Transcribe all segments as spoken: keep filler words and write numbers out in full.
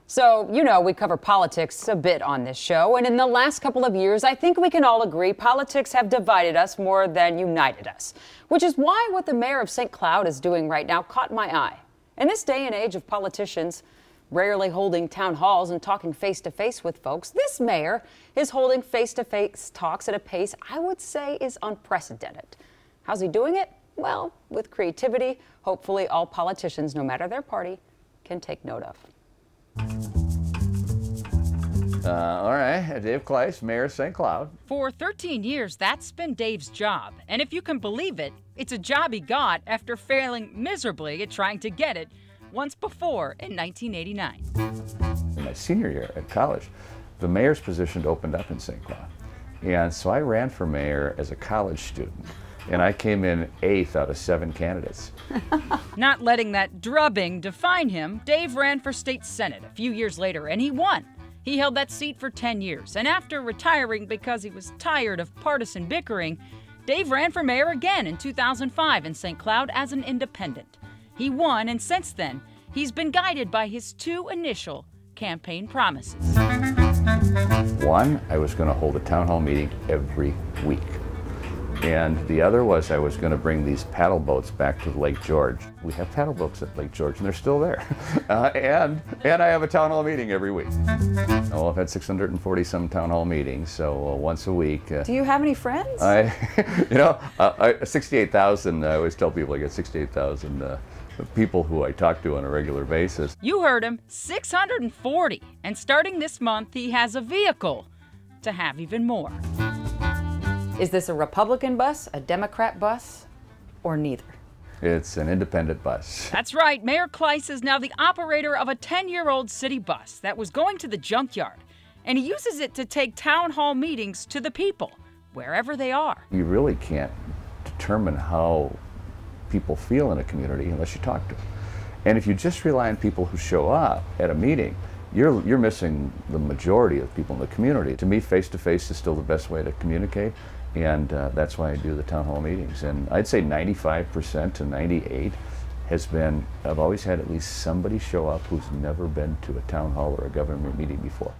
So, you know, we cover politics a bit on this show, and in the last couple of years, I think we can all agree politics have divided us more than united us, which is why what the mayor of Saint Cloud is doing right now caught my eye. In this day and age of politicians rarely holding town halls and talking face-to-face with folks, this mayor is holding face-to-face talks at a pace I would say is unprecedented. How's he doing it? Well, with creativity, hopefully all politicians, no matter their party, can take note of. Uh, all right, Dave Kleiss, Mayor of Saint Cloud. For thirteen years, that's been Dave's job. And if you can believe it, it's a job he got after failing miserably at trying to get it once before in nineteen eighty-nine. In my senior year at college, the mayor's position opened up in Saint Cloud. And so I ran for mayor as a college student. And I came in eighth out of seven candidates. Not letting that drubbing define him, Dave ran for state senate a few years later, and he won. He held that seat for ten years, and after retiring because he was tired of partisan bickering, Dave ran for mayor again in two thousand five in Saint Cloud as an independent. He won, and since then, he's been guided by his two initial campaign promises. One, I was going to hold a town hall meeting every week. And the other was I was going to bring these paddle boats back to Lake George. We have paddle boats at Lake George, and they're still there. Uh, and and I have a town hall meeting every week. Oh, I've had six hundred forty some town hall meetings, so uh, once a week. Uh, Do you have any friends? I, you know, uh, I, sixty-eight thousand. I always tell people I get sixty-eight thousand uh, people who I talk to on a regular basis. You heard him, six hundred forty. And starting this month, he has a vehicle to have even more. Is this a Republican bus, a Democrat bus, or neither? It's an independent bus. That's right. Mayor Kleiss is now the operator of a ten-year-old city bus that was going to the junkyard, and he uses it to take town hall meetings to the people, wherever they are. You really can't determine how people feel in a community unless you talk to them. And if you just rely on people who show up at a meeting, you're, you're missing the majority of people in the community. To me, face-to-face is still the best way to communicate. And uh, that's why I do the town hall meetings. And I'd say ninety-five percent to ninety-eight has been, I've always had at least somebody show up who's never been to a town hall or a government meeting before.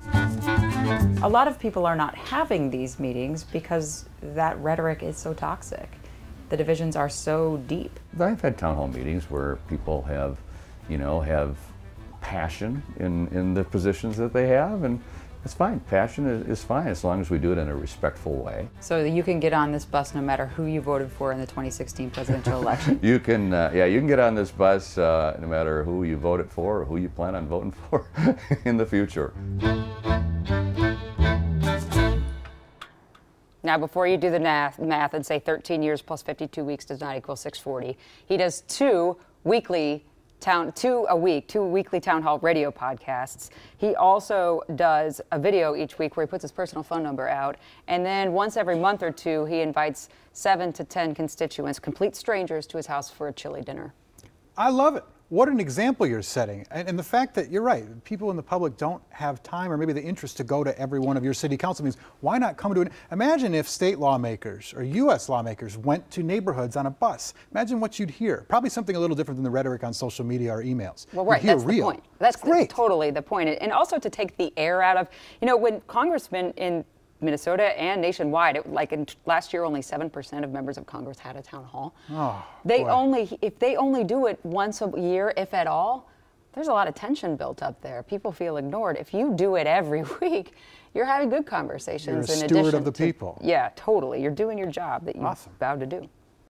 A lot of people are not having these meetings because that rhetoric is so toxic. The divisions are so deep. I've had town hall meetings where people have, you know, have passion in, in the positions that they have, and it's fine. Passion is, is fine as long as we do it in a respectful way. So that you can get on this bus no matter who you voted for in the twenty sixteen presidential election. You can, uh, yeah, you can get on this bus uh, no matter who you voted for or who you plan on voting for in the future. Now, before you do the math, math and say thirteen years plus fifty-two weeks does not equal six forty, he does two weekly Town, two a week, two weekly town hall radio podcasts. He also does a video each week where he puts his personal phone number out. And then once every month or two, he invites seven to ten constituents, complete strangers, to his house for a chili dinner. I love it. What an example you're setting. And, and the fact that you're right, people in the public don't have time or maybe the interest to go to every one of your city council meetings. Why not come to it? Imagine if state lawmakers or U S lawmakers went to neighborhoods on a bus. Imagine what you'd hear. Probably something a little different than the rhetoric on social media or emails. Well, right, You'd hear that's real. the point. That's great. Totally the point. And also to take the air out of, you know, when congressmen in Minnesota and nationwide, it, like in last year, only seven percent of members of Congress had a town hall. Oh, they boy. only, if they only do it once a year, if at all, there's a lot of tension built up there. People feel ignored. If you do it every week, you're having good conversations. You're a in steward addition of the to, people. Yeah, totally. You're doing your job that you Awesome. vowed to do.